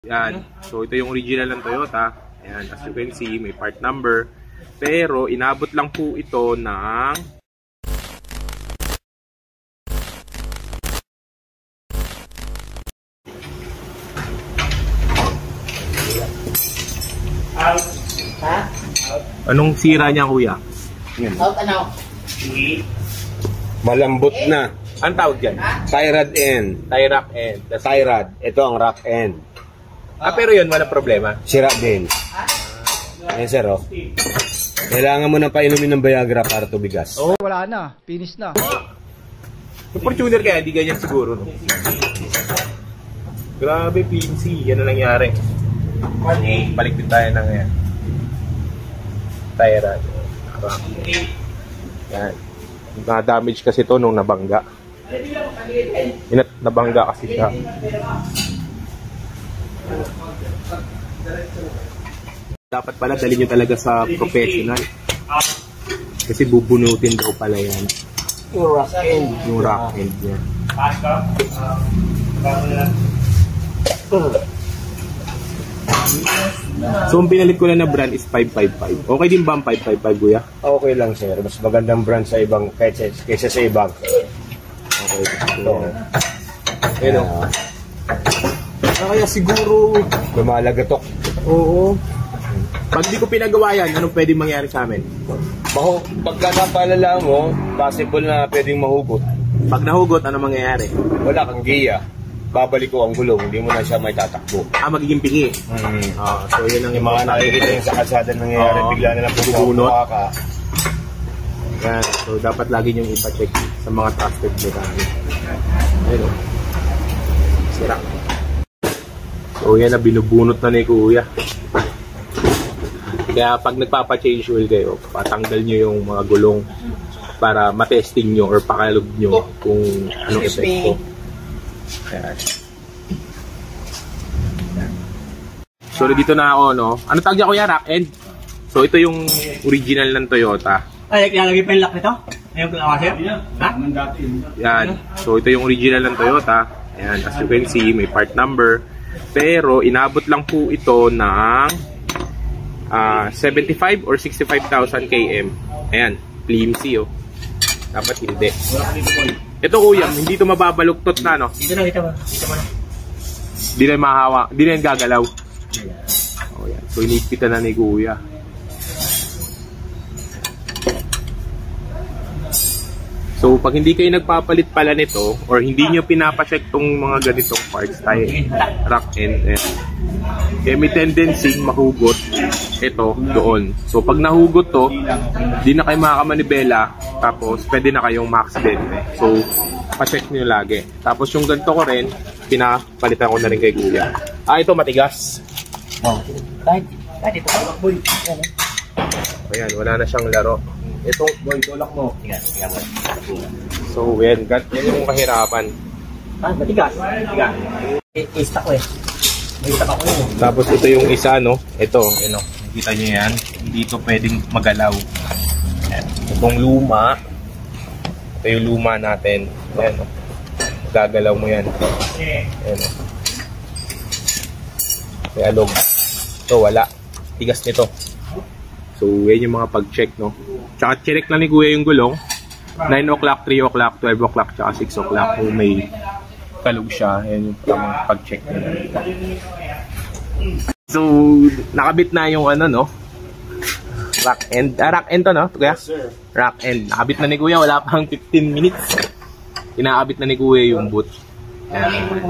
Yan. So, ito yung original ng Toyota. Ayan, as you can see, may part number. Pero, inabot lang po ito ng Anong sira niya, kuya? Out ano? Malambot na. Anong tawag dyan? Tie rod end. Tie rack end. Tie rod. Ito ang rack end. Pero yun, wala problema. Sira din. Ayan sir, oh. Kailangan mo na painumin ng Viagra para tubigas. Oh, wala na. Finish na. Yung Fortuner kaya, di ganyan siguro, no? Grabe, PNC. Yan na nangyari. Balik din tayo ng yan. Tie rod. Yan. Na-damage kasi to nung nabangga. Nabangga kasi siya. Dapat pala dalhin nyo talaga sa professional. Kasi bubunutin daw pala yan. Yung rack end. Yung rack end niya. So, ang pinalit ko na brand is 555. Okay din ba ang 555, kuya? Okay lang sir. Mas magandang brand sa ibang kaysa sa ibang. Okay. Ito. Ayun o. Kaya siguro Lumalagatok. oo. Pag di ko pinagawa yan, anong pwedeng mangyari sa amin? Pagka napalala mo, possible na pwedeng mahugot. Pag nahugot, ano mangyayari? Wala kang giya. Babalik ko ang gulong. Hindi mo na siya may tatakbo. Magiging pingi. So yun ang Yung mga nakikita yung sa kalsada nangyayari, bigla na lang bubunot. ka. Yan. So dapat lagi niyong ipacheck sa mga trusted mechanic. Ayun o. Sira. So yan na, binubunot na ni kuya. Kaya pag nagpapa-change oil kayo, patanggal nyo yung mga gulong para matesting nyo or pakalog nyo kung anong epekto. Ayan. So dito na ako, no? Ano tawag niya, kuya? Rack end? So ito yung original ng Toyota. Ay, ilalagay pa yung lock nito? Ayaw ko lang kasi? Ha? Yan. So ito yung original ng Toyota. Ayan, as you can see, may part number. Pero inabot lang po ito ng 75 or 65,000 km. Ayan, PMC oh. Dapat hindi. Ito kuya, hindi ito mababaluktot na, no? Dito na, dito mo. Dito mo na. Hindi na mahawa, hindi na yung gagalaw. Oh, yan. So inipitan na ni kuya. So pag hindi kayo nagpapalit pala nito or hindi nyo pinapacheck tong mga ganitong parts tayo, rack end, kaya may tendency mahugot ito doon. So pag nahugot to, di na kayo makakamanibela, tapos pwede na kayong ma-accidente. So pa-check nyo lagi. Tapos yung ganito ko rin, pinapalitan ko na rin kay kuya. Ito matigas. Kahit ito. Boy. Ayan, wala na siyang laro. Ito, boy, tulak mo. Tigas. So, yan yung kahirapan. Matigas. Matigas. I-stack ko eh. May stack ako yun. Tapos ito yung isa, no? Ito, ano, nakita nyo yan. Hindi ito pwedeng magalaw. Yan. Itong luma. Ito yung luma natin. Yan, no? Gagalaw mo yan. Yan, no? May alog. Ito, wala. Tigas nito. So, yan yung mga pag-check, no? Tsaka check na ni kuya yung gulong. 9 o'clock, 3 o'clock, 12 o'clock, tsaka 6 o'clock kung may kalog siya. Yan yung pag-check nila. So, nakabit na yung ano, no? Rack end. Rack end to, no? Kuya? Yes, sir. Rack end. Nakabit na ni kuya. Wala pang 15 minutes. Kinakabit na ni kuya yung boot. Yan.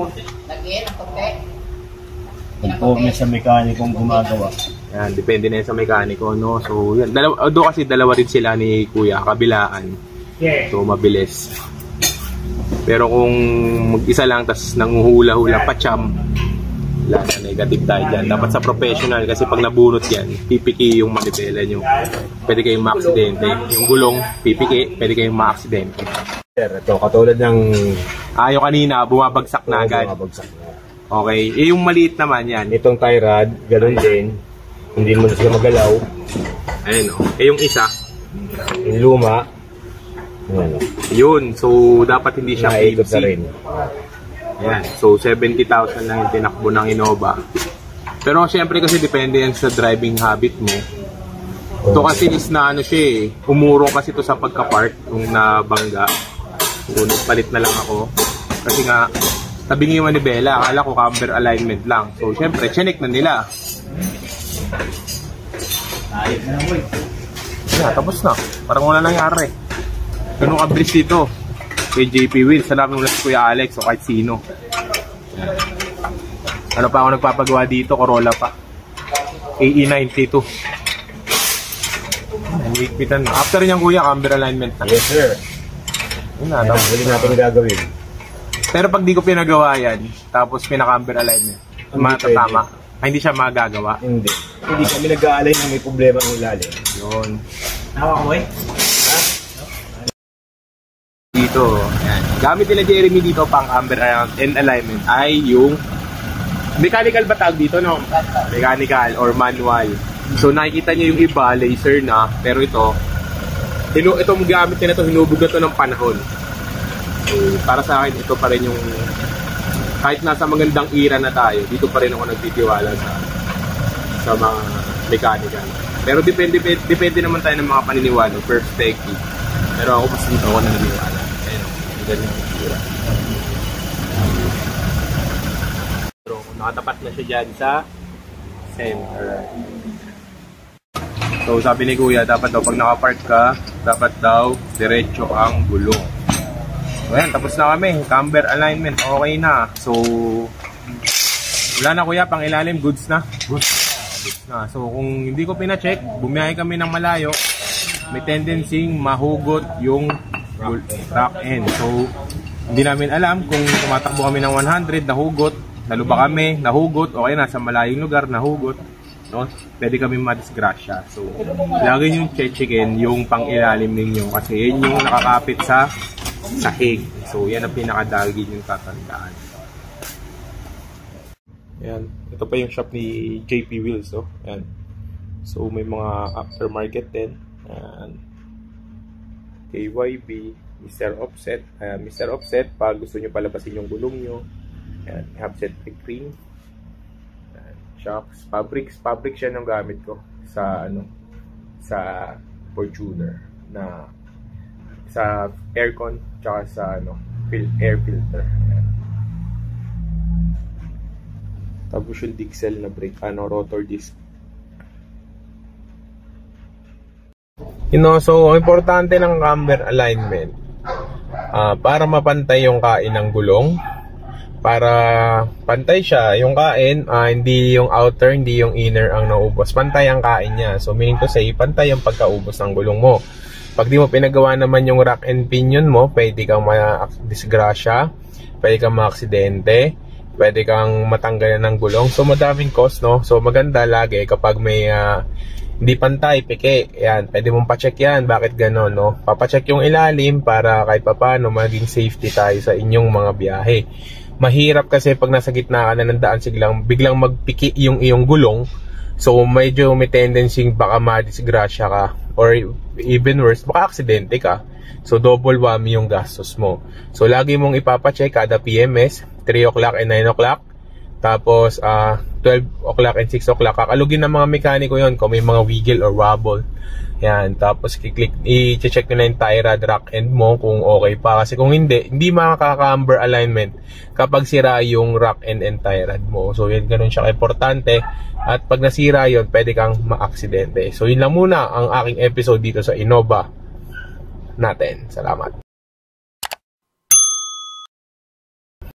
Conforme sa mekanikong gumagawa. Yan, depende na yan sa mekaniko, no? So, yan. Doon kasi dalawa rin sila ni kuya, kabilaan. So, mabilis. Pero kung mag-isa lang, tas nanguhula-hula pa cham, wala na, negative tayo dyan. Dapat sa professional, kasi pag nabunot yan, pipiki yung manibela nyo. Pwede kayong ma-aksidente. Yung gulong, pipiki, pwede kayong ma-aksidente. Sir, ito, katulad ng Yung kanina, bumabagsak na agad. bumabagsak na. Okay. Yung maliit naman yan. Itong tie rod, ganoon din. Hindi mo na siya magalaw. Ayun, oh. Yung isa, Yung luma, yun. So, dapat hindi siya naikot PVC. na rin. Ayan. So, 70,000 lang yung tinakbo ng Innova. Pero syempre kasi depende yan sa driving habit mo. Ito kasi is na ano siya eh. Umurong kasi ito sa pagka-park nung nabangga. So, nagpalit na lang ako. Kasi nga, tabing yung manibela. Akala ko camber alignment lang. So, syempre, chinek na nila. Yeah, tapos na. Parang wala nangyari. Ganun kabilis dito. Kay JP Wheels. Salamat mula si Kuya Alex o kahit sino. Ano pa ako nagpapagawa dito? Corolla pa. AE92. Higpitan na. After niyang kuya, camber alignment na. Yes, sir. Yun na. Ano, huli natin gagawin. Pero pag di ko pinagawa yan, tapos pinaka-camber alignment, matatama. Ay, hindi siya magagawa. Hindi. Hindi kami nag-aalay na may problema ng ilalim. Yun. Nawa ko eh. Dito. Yan. Gamit nila Jeremy dito pang camber and alignment ay yung mechanical ba tawag dito, no? Mechanical or manual. So nakikita niyo yung iba, laser na, pero itong gamit nila ito, hinubog na ito ng panahon. So para sa akin, ito pa rin yung, kahit nasa magandang era na tayo, dito pa rin ako nagtitiwala sa mga mechanical. Pero depende naman tayo ng mga paniniwala, perspective. Pero ako mas dito ako naniniwala. Ayun, ganyan yung era. Pero nakatapat na siya dyan sa center. So sabi ni Kuya, dapat daw pag nakapark ka, dapat daw diretso ang gulong. So ayan, tapos na kami. Camber alignment, okay na. So wala na Kuya, pang ilalim, goods na. Goods na. So kung hindi ko pina-check, bumiyahe kami ng malayo, may tendency mahugot yung rack end. So hindi namin alam kung tumatakbo kami ng 100, nahugot. Lalo ba kami, nahugot, okay na, sa malayong lugar, nahugot. No? Pwede kami madisgrasya. So, lagi yung checkin yung pang-ilalim ninyo kasi yun yung nakakapit sa sahig. So, yan ang pinakadagin yung tatandaan. Yan. Ito pa yung shop ni JP Wheels. Oh. Yan. So, may mga aftermarket din. Yan. KYB, Mr. Offset. Mr. Offset, pag gusto nyo palabasin yung gulong nyo. Yan. Offset cream. Shocks, fabric siya ng gamit ko sa sa Fortuner na sa aircon tsaka sa air filter. Ayan. Tapos yung Dixel na brake, rotor disc. So importante ng camber alignment para mapantay yung kain ng gulong. Para pantay siya, yung kain, hindi yung outer, hindi yung inner ang naubos. Pantay ang kain niya. So meaning to say, pantay ang pagkaubos ng gulong mo. Pag di mo pinagawa naman yung rack and pinion mo, pwede kang ma-disgrasya, pwede kang ma-aksidente, pwede kang matanggalan ng gulong. So madaming cost, no? So maganda lagi kapag may hindi pantay, peke, yan, pwede mong pa-check yan. Bakit gano'n, no? Papacheck yung ilalim para kahit papaano maging safety tayo sa inyong mga biyahe. Mahirap kasi pag nasa gitna ka na ng daan, biglang magpiki yung iyong gulong. So medyo may tendency baka madisgrasya ka or even worse, baka aksidente ka. So double whammy yung gastos mo. So lagi mong ipapacheck kada PMS, 3 o'clock and 9 o'clock. Tapos 12 o'clock and 6 o'clock. Kakalugin ng mga mekaniko yon kung may mga wiggle or wobble. Yan, tapos i-check nyo na yung tie rod rack end mo kung okay pa. Kasi kung hindi makaka-camber alignment kapag sira yung rack end and tie rod mo. So yan, ganun siya importante. At pag nasira yun, pwede kang ma-aksidente. So yun lang muna ang aking episode dito sa Innova natin. Salamat.